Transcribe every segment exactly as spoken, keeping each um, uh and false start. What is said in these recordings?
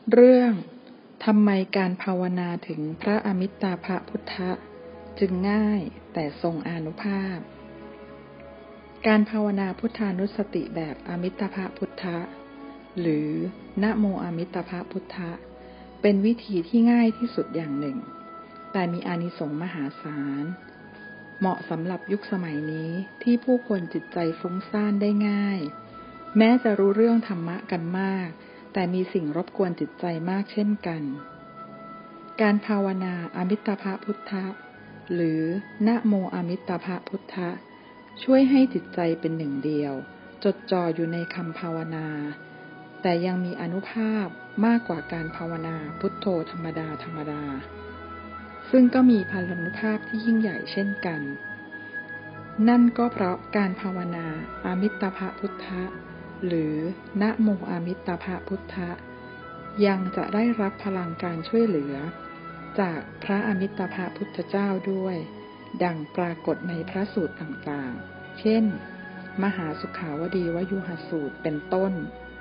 เรื่องทำไมการภาวนาถึงพระอมิตตาภพุทธะจึงง่ายแต่ทรงอานุภาพการภาวนาพุทธานุสติแบบอมิตตภพุทธะหรือนะโมอมิตตภพุทธะเป็นวิธีที่ง่ายที่สุดอย่างหนึ่งแต่มีอานิสงส์มหาศาลเหมาะสำหรับยุคสมัยนี้ที่ผู้คนจิตใจฟุ้งซ่านได้ง่ายแม้จะรู้เรื่องธรรมะกันมากแต่มีสิ่งรบกวนจิตใจมากเช่นกันการภาวนาอมิตตภพุทธะหรือนะโมอมิตตภพุทธะช่วยให้จิตใจเป็นหนึ่งเดียวจดจ่ออยู่ในคำภาวนาแต่ยังมีอานุภาพมากกว่าการภาวนาพุทโธธรรมดาธรรมดาซึ่งก็มีพลานุภาพที่ยิ่งใหญ่เช่นกันนั่นก็เพราะการภาวนาอมิตตภพุทธะหรือนะโมอมิตตภพุทธะยังจะได้รับพลังการช่วยเหลือจากพระอมิตตภพุทธเจ้าด้วยดังปรากฏในพระสูตรต่างๆเช่นมหาสุขาวดีวยุหสูตรเป็นต้น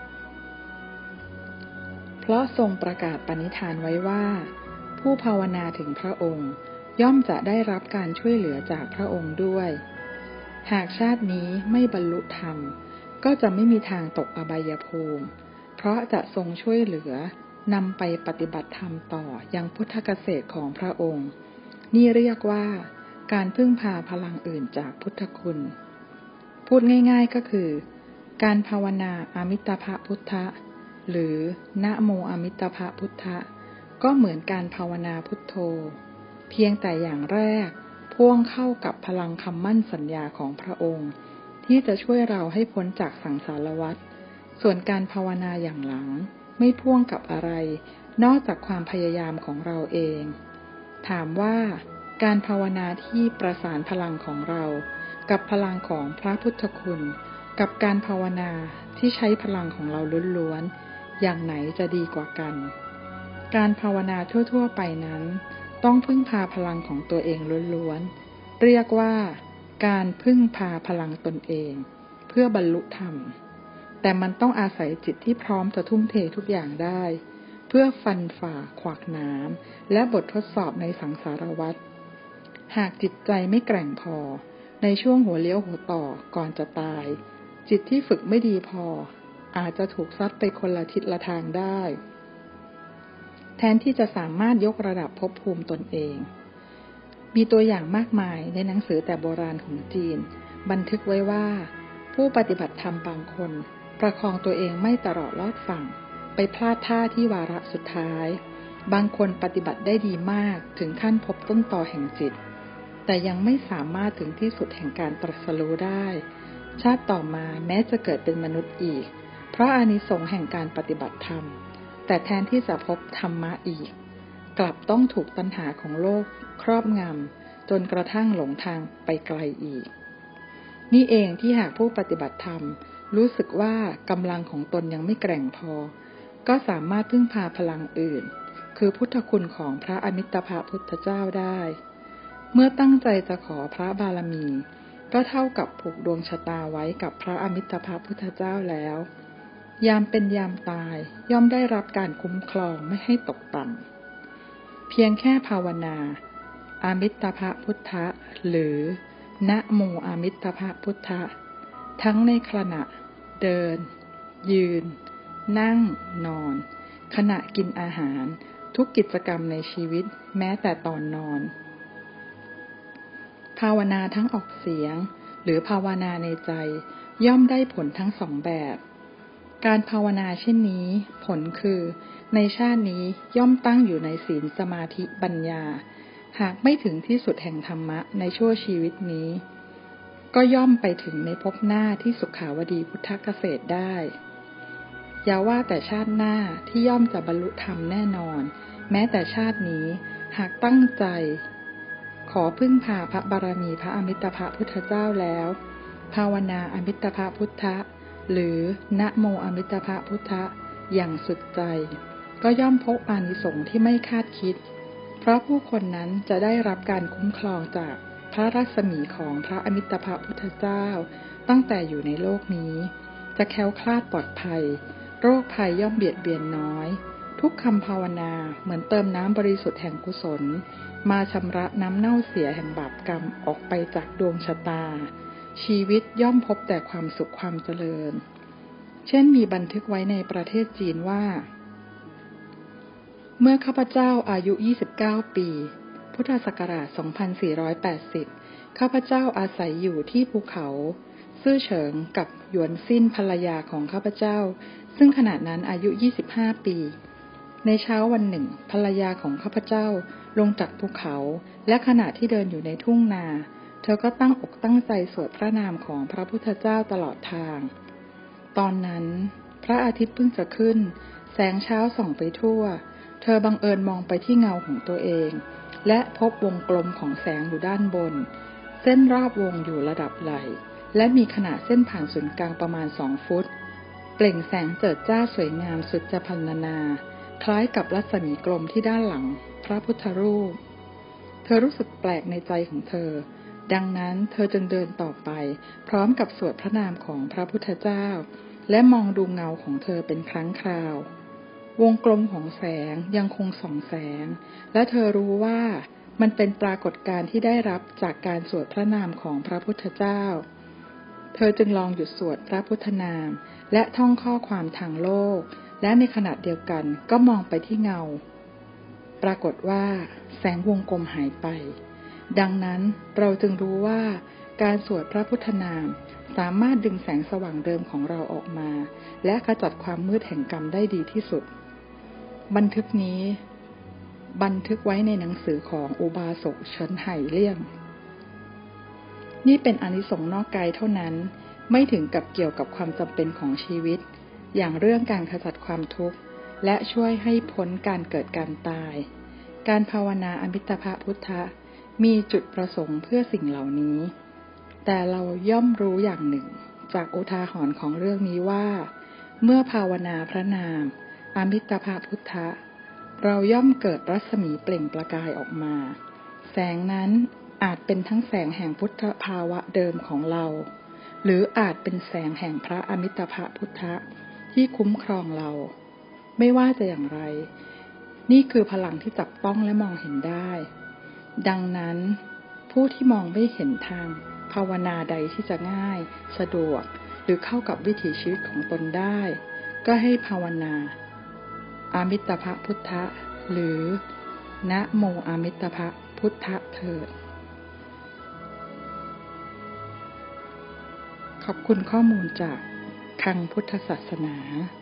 เพราะทรงประกาศปณิธานไว้ว่าผู้ภาวนาถึงพระองค์ย่อมจะได้รับการช่วยเหลือจากพระองค์ด้วยหากชาตินี้ไม่บรรลุธรรมก็จะไม่มีทางตกอบายภูมิเพราะจะทรงช่วยเหลือนำไปปฏิบัติธรรมต่อยังพุทธเกษตรของพระองค์นี่เรียกว่าการพึ่งพาพลังอื่นจากพุทธคุณพูดง่ายๆก็คือการภาวนาอมิตตภพุทธะหรือนะโมอมิตตภพุทธะก็เหมือนการภาวนาพุทโธเพียงแต่อย่างแรกพ่วงเข้ากับพลังคำมั่นสัญญาของพระองค์ที่จะช่วยเราให้พ้นจากสังสารวัฏส่วนการภาวนาอย่างหลังไม่พ่วงกับอะไรนอกจากความพยายามของเราเองถามว่าการภาวนาที่ประสานพลังของเรากับพลังของพระพุทธคุณกับการภาวนาที่ใช้พลังของเราล้วนๆอย่างไหนจะดีกว่ากันการภาวนาทั่วๆไปนั้นต้องพึ่งพาพลังของตัวเองล้วนๆเรียกว่าการพึ่งพาพลังตนเองเพื่อบรรลุธรรมแต่มันต้องอาศัยจิตที่พร้อมจะทุ่มเททุกอย่างได้เพื่อฟันฝ่าขวากหนามและบททดสอบในสังสารวัฏหากจิตใจไม่แกร่งพอในช่วงหัวเลี้ยวหัวต่อก่อนจะตายจิตที่ฝึกไม่ดีพออาจจะถูกซัดไปคนละทิศละทางได้แทนที่จะสามารถยกระดับภพภูมิตนเองมีตัวอย่างมากมายในหนังสือแต่โบราณของจีนบันทึกไว้ว่าผู้ปฏิบัติธรรมบางคนประคองตัวเองไม่ตลอดรอดฝั่งไปพลาดท่าที่วาระสุดท้ายบางคนปฏิบัติได้ดีมากถึงขั้นพบต้นตอแห่งจิตแต่ยังไม่สามารถถึงที่สุดแห่งการตรัสรู้ได้ชาติต่อมาแม้จะเกิดเป็นมนุษย์อีกเพราะอานิสงส์แห่งการปฏิบัติธรรมแต่แทนที่จะพบธรรมะอีกกลับต้องถูกตัณหาของโลกครอบงำจนกระทั่งหลงทางไปไกลอีกนี่เองที่หากผู้ปฏิบัติธรรมรู้สึกว่ากำลังของตนยังไม่แกร่งพอก็สามารถพึ่งพาพลังอื่นคือพุทธคุณของพระอมิตตภพุทธเจ้าได้เมื่อตั้งใจจะขอพระบารมีก็เท่ากับผูกดวงชะตาไว้กับพระอมิตตภพุทธเจ้าแล้วยามเป็นยามตายย่อมได้รับการคุ้มครองไม่ให้ตกต่ำเพียงแค่ภาวนาอมิตตภพุทธะหรือนะโมอมิตตภพุทธะทั้งในขณะเดินยืนนั่งนอนขณะกินอาหารทุกกิจกรรมในชีวิตแม้แต่ตอนนอนภาวนาทั้งออกเสียงหรือภาวนาในใจย่อมได้ผลทั้งสองแบบการภาวนาเช่นนี้ผลคือในชาตินี้ย่อมตั้งอยู่ในศีลสมาธิปัญญาหากไม่ถึงที่สุดแห่งธรรมะในชั่วชีวิตนี้ก็ย่อมไปถึงในภพหน้าที่สุขาวดีพุทธเกษตรได้อย่าว่าแต่ชาติหน้าที่ย่อมจะบรรลุธรรมแน่นอนแม้แต่ชาตินี้หากตั้งใจขอพึ่งพาพระบารมีพระอมิตตภพุทธเจ้าแล้วภาวนาอมิตตภพุทธะหรือนะโมอมิตตภพุทธะอย่างสุดใจก็ย่อมพบอานิสงส์ที่ไม่คาดคิดเพราะผู้คนนั้นจะได้รับการคุ้มครองจากพระรัศมีของพระอมิตตภพุทธเจ้าตั้งแต่อยู่ในโลกนี้จะแคล้วคลาดปลอดภัยโรคภัยย่อมเบียดเบียนน้อยทุกคำภาวนาเหมือนเติมน้ำบริสุทธิ์แห่งกุศลมาชำระน้ำเน่าเสียแห่งบาปกรรมออกไปจากดวงชะตาชีวิตย่อมพบแต่ความสุขความเจริญเช่นมีบันทึกไว้ในประเทศจีนว่าเมื่อข้าพเจ้าอายุยี่สิบเก้าปีพุทธศักราชสองพันสี่ร้อยแปดสิบข้าพเจ้าอาศัยอยู่ที่ภูเขาซื่อเฉิงกับหยวนซิ่นภรรยาของข้าพเจ้าซึ่งขณะนั้นอายุยี่สิบห้าปีในเช้าวันหนึ่งภรรยาของข้าพเจ้าลงจากภูเขาและขณะที่เดินอยู่ในทุ่งนาเธอก็ตั้งอกตั้งใจสวดพระนามของพระพุทธเจ้าตลอดทางตอนนั้นพระอาทิตย์เพิ่งจะขึ้นแสงเช้าส่องไปทั่วเธอบังเอิญมองไปที่เงาของตัวเองและพบวงกลมของแสงอยู่ด้านบนเส้นรอบวงอยู่ระดับไหล่และมีขนาดเส้นผ่านศูนย์กลางประมาณสองฟุตเปล่งแสงเจิดจ้าสวยงามสุดจะพรรณนาคล้ายกับรัศมีกลมที่ด้านหลังพระพุทธรูปเธอรู้สึกแปลกในใจของเธอดังนั้นเธอจึงเดินต่อไปพร้อมกับสวดพระนามของพระพุทธเจ้าและมองดูเงาของเธอเป็นครั้งคราววงกลมของแสงยังคงส่องแสงและเธอรู้ว่ามันเป็นปรากฏการณ์ที่ได้รับจากการสวดพระนามของพระพุทธเจ้าเธอจึงลองหยุดสวดพระพุทธนามและท่องข้อความทางโลกและในขณะเดียวกันก็มองไปที่เงาปรากฏว่าแสงวงกลมหายไปดังนั้นเราจึงรู้ว่าการสวดพระพุทธนามสามารถดึงแสงสว่างเดิมของเราออกมาและขจัดความมืดแห่งกรรมได้ดีที่สุดบันทึกนี้บันทึกไว้ในหนังสือของอุบาสกเฉินไห่เลี่ยงนี่เป็นอานิสงส์นอกกายเท่านั้นไม่ถึงกับเกี่ยวกับความจำเป็นของชีวิตอย่างเรื่องการขจัดความทุกข์และช่วยให้พ้นการเกิดการตายการภาวนาอมิตภพุทธะมีจุดประสงค์เพื่อสิ่งเหล่านี้แต่เราย่อมรู้อย่างหนึ่งจากอุทาหรณ์ของเรื่องนี้ว่าเมื่อภาวนาพระนามอมิตภพุทธะเราย่อมเกิดรัศมีเปล่งประกายออกมาแสงนั้นอาจเป็นทั้งแสงแห่งพุทธภาวะเดิมของเราหรืออาจเป็นแสงแห่งพระอมิตภพุทธะที่คุ้มครองเราไม่ว่าจะอย่างไรนี่คือพลังที่จับต้องและมองเห็นได้ดังนั้นผู้ที่มองไม่เห็นทางภาวนาใดที่จะง่ายสะดวกหรือเข้ากับวิถีชีวิตของตนได้ก็ให้ภาวนาอามิตภพุทธะหรือนะโมอามิตภพุทธะเถิดขอบคุณข้อมูลจากคลังพุทธศาสนา